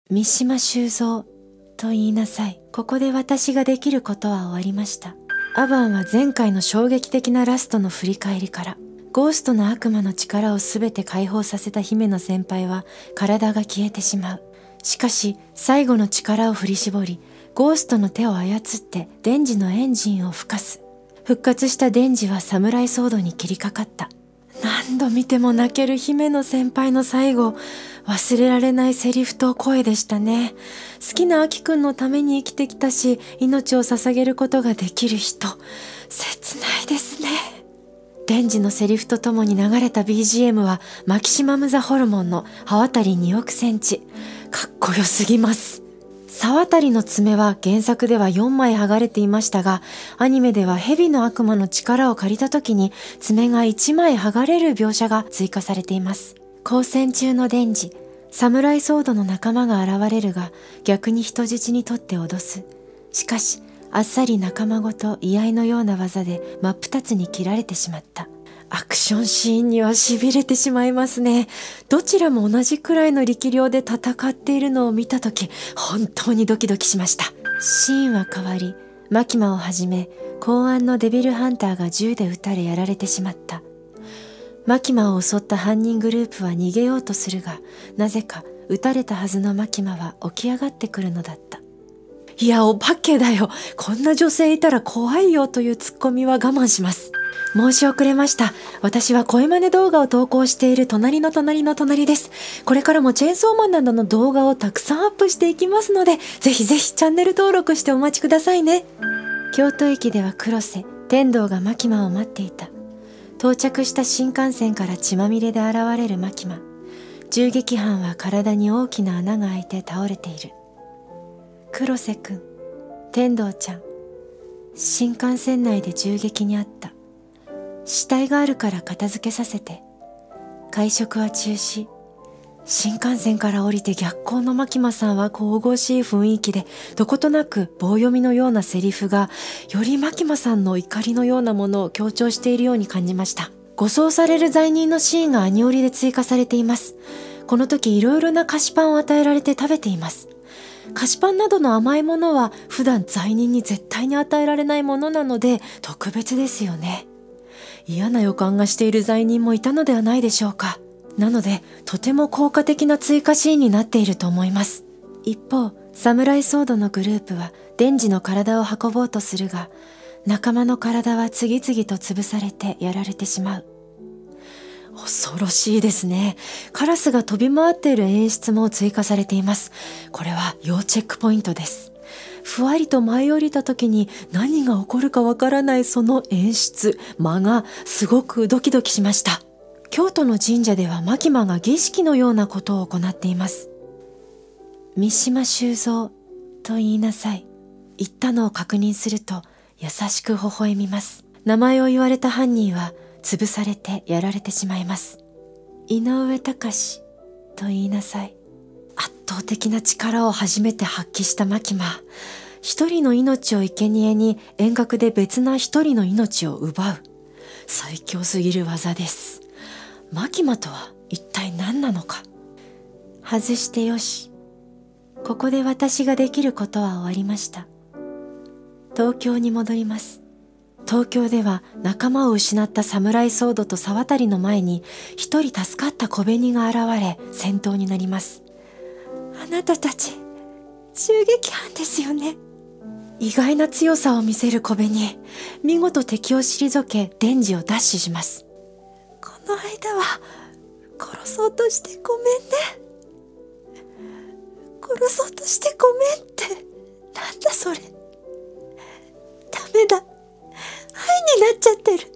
三島修造と言いなさい。ここで私ができることは終わりました。アバンは前回の衝撃的なラストの振り返りから、ゴーストの悪魔の力を全て解放させた姫野先輩は体が消えてしまう。しかし最後の力を振り絞り、ゴーストの手を操ってデンジのエンジンを吹かす。復活したデンジはサムライソードに切りかかった。何度見ても泣ける姫野先輩の最後、忘れられないセリフと声でしたね。好きなアキくんのために生きてきたし、命を捧げることができる人、切ないですね。デンジのセリフとともに流れた BGM はマキシマム・ザ・ホルモンの刃渡り2億センチ。かっこよすぎます。刃渡りの爪は原作では4枚剥がれていましたが、アニメでは蛇の悪魔の力を借りた時に爪が1枚剥がれる描写が追加されています。交戦中のデンジ、サムライソードの仲間が現れるが、逆に人質にとって脅す。しかし、あっさり仲間ごと居合のような技で真っ二つに切られてしまった。アクションシーンには痺れてしまいますね。どちらも同じくらいの力量で戦っているのを見たとき、本当にドキドキしました。シーンは変わり、マキマをはじめ、公安のデビルハンターが銃で撃たれやられてしまった。マキマを襲った犯人グループは逃げようとするが、なぜか撃たれたはずのマキマは起き上がってくるのだった。いや、お化けだよ。こんな女性いたら怖いよというツッコミは我慢します。申し遅れました。私は声真似動画を投稿している隣の隣の隣です。これからもチェーンソーマンなどの動画をたくさんアップしていきますので、ぜひぜひチャンネル登録してお待ちくださいね。京都駅では黒瀬、天道がマキマを待っていた。到着した新幹線から血まみれで現れるマキマ。銃撃犯は体に大きな穴が開いて倒れている。黒瀬くん、天道ちゃん、新幹線内で銃撃にあった。死体があるから片付けさせて。会食は中止。新幹線から降りて逆行のマキマさんは神々しい雰囲気で、どことなく棒読みのようなセリフが、よりマキマさんの怒りのようなものを強調しているように感じました。護送される罪人のシーンがアニオリで追加されています。この時いろいろな菓子パンを与えられて食べています。菓子パンなどの甘いものは普段罪人に絶対に与えられないものなので特別ですよね。嫌な予感がしている罪人もいたのではないでしょうか。なのでとても効果的な追加シーンになっていると思います。一方、サムライソードのグループはデンジの体を運ぼうとするが、仲間の体は次々と潰されてやられてしまう。恐ろしいですね。カラスが飛び回っている演出も追加されています。これは要チェックポイントです。ふわりと舞い降りた時に何が起こるかわからないその演出、間がすごくドキドキしました。京都の神社ではマキマが儀式のようなことを行っています。三島修造と言いなさい。言ったのを確認すると優しく微笑みます。名前を言われた犯人は潰されてやられてしまいます。井上隆と言いなさい。圧倒的な力を初めて発揮したマキマ。一人の命を生贄に遠隔で別な一人の命を奪う。最強すぎる技です。マキマとは一体何なのか。外してよし。ここで私ができることは終わりました。東京に戻ります。東京では仲間を失ったサムライソードと沢渡の前に一人助かった小紅が現れ戦闘になります。あなたたち襲撃犯ですよね。意外な強さを見せる小紅、見事敵を退けデンジを奪取します。この間は殺そうとしてごめんね。殺そうとしてごめんってなんだそれ。ダメだ、ハイになっちゃってる。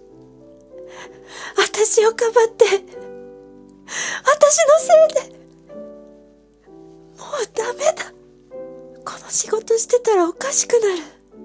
私をかばって私のせいで。もうダメだ。この仕事してたらおかしくなる。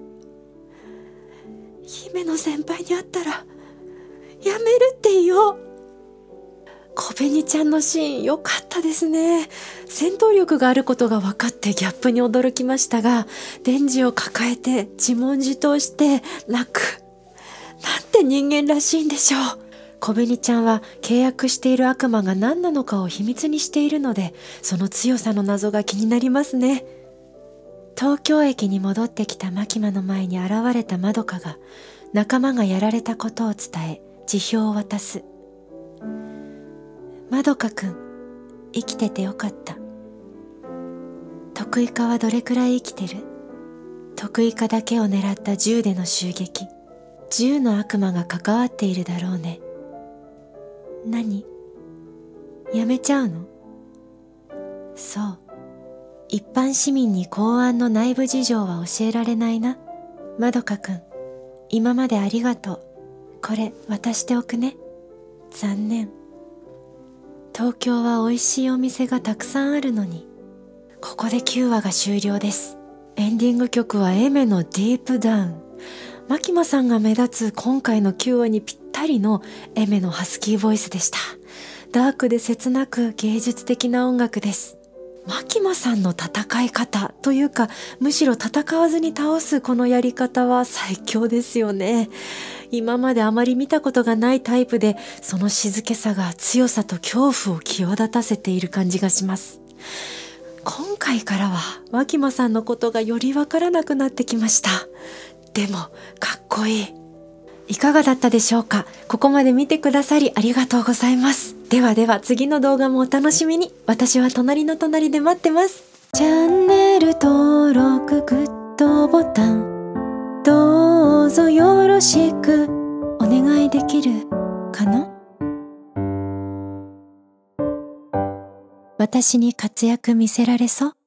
姫野先輩に会ったらやめるって言おう。小紅ちゃんのシーン良かったですね。戦闘力があることが分かってギャップに驚きましたが、デンジを抱えて自問自答して泣く。なんて人間らしいんでしょう。 小紅ちゃんは契約している悪魔が何なのかを秘密にしているので、その強さの謎が気になりますね。東京駅に戻ってきたマキマの前に現れたまどかが、仲間がやられたことを伝え、辞表を渡す。まどかくん、生きててよかった。徳井家はどれくらい生きてる？徳井家だけを狙った銃での襲撃。銃の悪魔が関わっているだろうね。何？やめちゃうの？そう。一般市民に公安の内部事情は教えられないな。まどかくん、今までありがとう。これ渡しておくね。残念。東京は美味しいお店がたくさんあるのに。ここで9話が終了です。エンディング曲はエメのディープダウン。マキマさんが目立つ今回の9話にぴったりのエメのハスキーボイスでした。ダークで切なく芸術的な音楽です。マキマさんの戦い方というか、むしろ戦わずに倒すこのやり方は最強ですよね。今まであまり見たことがないタイプで、その静けさが強さと恐怖を際立たせている感じがします。今回からはマキマさんのことがよりわからなくなってきました。でもかっこいい。いかがだったでしょうか。ここまで見てくださりありがとうございます。ではでは次の動画もお楽しみに。私は隣の隣で待ってます。チャンネル登録グッドボタンどうぞよろしくお願いできるかな。私に活躍見せられそう？